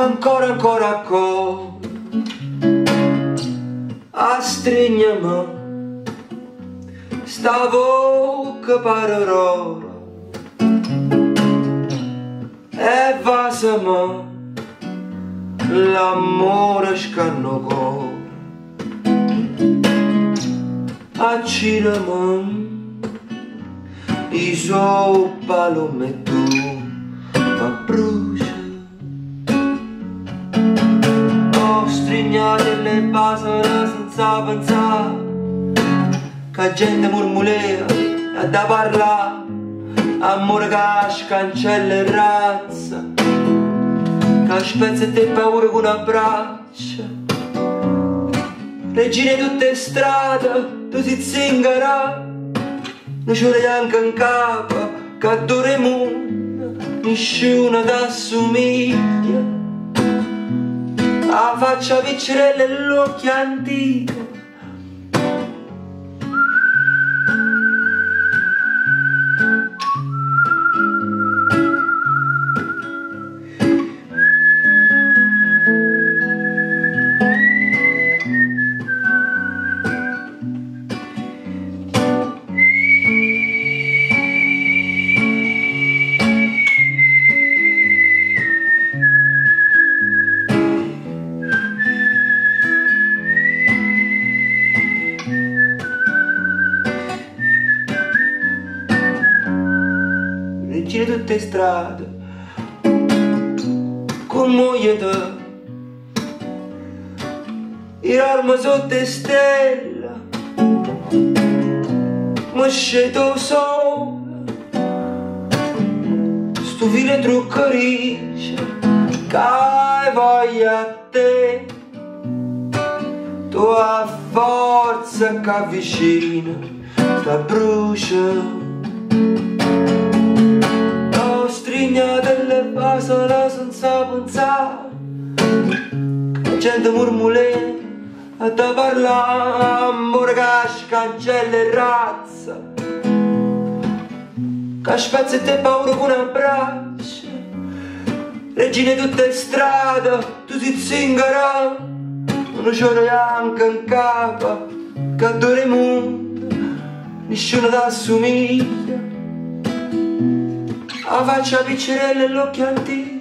ancora ancora a stringermi sta bocca parerora e vasami l'amore scanno cuore accirami i suoi palome tu ma brucia ho strignate le basole senza pensare che gente murmulea e da parlare amore che scancella e razza che spezza te paura con un abbraccio regine tutte strade tu si zingara non c'è neanche in capo che doremo nessuno t'assomiglia la faccia piccerella e l'occhio antico giri tutte strade con moglie te i armi sotto stelle ma sceto sole sto filo truccarice che voglia a te tua forza che avvicina sta brucia delle basole senza pensare la gente murmulea e da parlare amore che scancella e razza che spezza e te paura con un abbraccio regine tutte strade tu si zingara non c'è neanche in capo che doremo nessuno t'assomiglia la faccia piccerella e l'occhio antico